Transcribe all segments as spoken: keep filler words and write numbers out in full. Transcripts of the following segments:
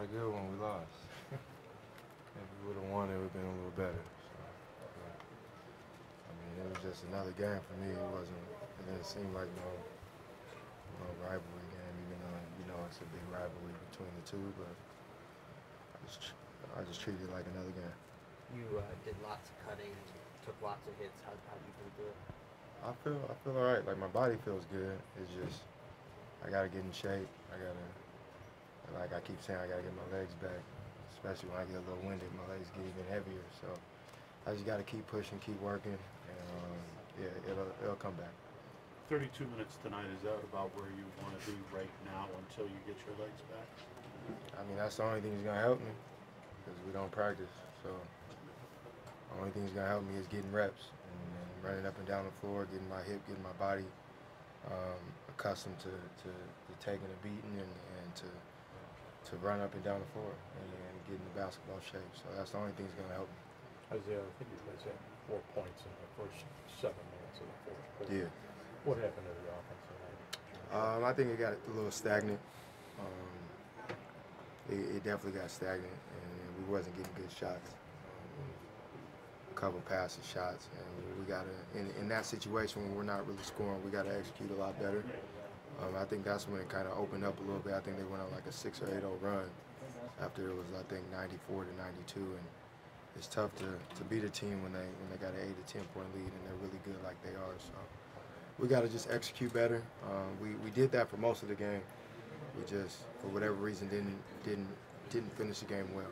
not good when we lost. If we would have won, it would have been a little better. So, but, I mean, it was just another game for me. It wasn't. It didn't seem like no, no rivalry game, even though you know it's a big rivalry between the two. But I just, I just treated it like another game. You uh, did lots of cutting, took lots of hits. How how do you feel through it? I feel, I feel all right. Like my body feels good. It's just, I gotta get in shape. I gotta, like I keep saying, I gotta get my legs back. Especially when I get a little winded, my legs get even heavier. So I just gotta keep pushing, keep working, and um, yeah, it'll, it'll come back. thirty-two minutes tonight, is that about where you want to be right now until you get your legs back? I mean, that's the only thing that's gonna help me, because we don't practice. So the only thing that's gonna help me is getting reps and, and running up and down the floor, getting my hip, getting my body um, accustomed to, to, to taking a beating and, and to to run up and down the floor and, and get in basketball shape. So that's the only thing that's gonna help me. Isaiah, I think you guys had four points in the first seven minutes of the fourth quarter. Yeah. What happened to the offense tonight? Um, I think it got a little stagnant. Um, it, it definitely got stagnant, and we wasn't getting good shots. Um, a couple passes, shots, and we got to. In, in that situation when we're not really scoring, we got to execute a lot better. Um, I think that's when it kind of opened up a little bit. I think they went on like a six or eight oh run after it was, I think, ninety-four to ninety-two, and it's tough to, to beat a team when they when they got an eight to ten point lead and they're really good like they are. So we got to just execute better. Um, we we did that for most of the game. We just, for whatever reason, didn't didn't didn't finish the game well.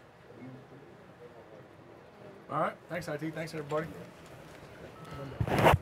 All right. Thanks, I T. Thanks, everybody.